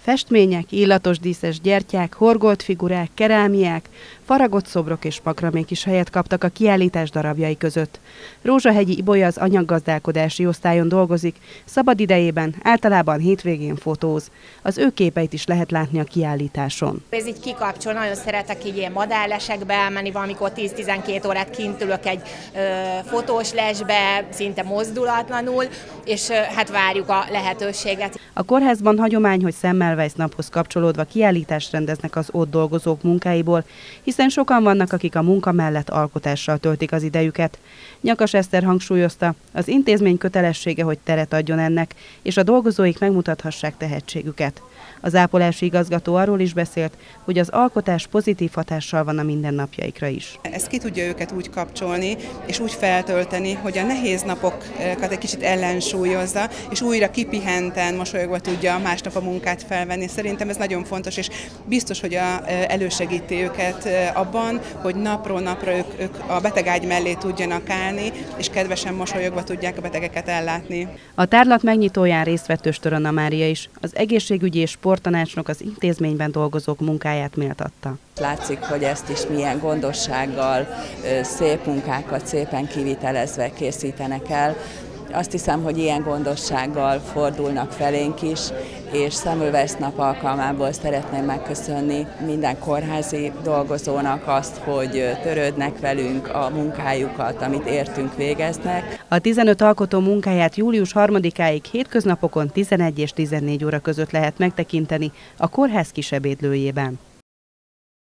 Festmények, illatos díszes gyertyák, horgolt figurák, kerámiák, faragott szobrok és makramék is helyet kaptak a kiállítás darabjai között. Rózsahegyi Ibolya az anyaggazdálkodási osztályon dolgozik, szabad idejében általában hétvégén fotóz. Az ő képeit is lehet látni a kiállításon. Ez így kikapcsol, nagyon szeretek így ilyen madárlesekbe elmenni, valamikor 10-12 órát kint ülök egy fotós lesbe, szinte mozdulatlanul, és hát várjuk a lehetőséget. A kórházban hagyomány, hogy Semmelweis naphoz kapcsolódva kiállítást rendeznek az ott dolgozók munkáiból, hiszen sokan vannak, akik a munka mellett alkotással töltik az idejüket. Nyakas Eszter hangsúlyozta, az intézmény kötelessége, hogy teret adjon ennek, és a dolgozóik megmutathassák tehetségüket. Az ápolási igazgató arról is beszélt, hogy az alkotás pozitív hatással van a mindennapjaikra is. Ez ki tudja őket úgy kapcsolni, és úgy feltölteni, hogy a nehéz napokat egy kicsit ellensúlyozza, és újra kipihenten, mosolyogva tudja másnap a munkát felvenni. Szerintem ez nagyon fontos, és biztos, hogy elősegíti őket abban, hogy napról napra ők a betegágy mellé tudjanak állni, és kedvesen mosolyogva tudják a betegeket ellátni. A tárlat megnyitóján részt vett Östör Anna Mária is, az egészségügyi és sporttanácsnok az intézményben dolgozók munkáját méltatta. Látszik, hogy ezt is milyen gondossággal, szép munkákat szépen kivitelezve készítenek el. Azt hiszem, hogy ilyen gondossággal fordulnak felénk is, és Semmelweis nap alkalmából szeretném megköszönni minden kórházi dolgozónak azt, hogy törődnek velünk, a munkájukat, amit értünk végeznek. A 15 alkotó munkáját július 3-áig hétköznapokon 11 és 14 óra között lehet megtekinteni a kórház kisebédlőjében.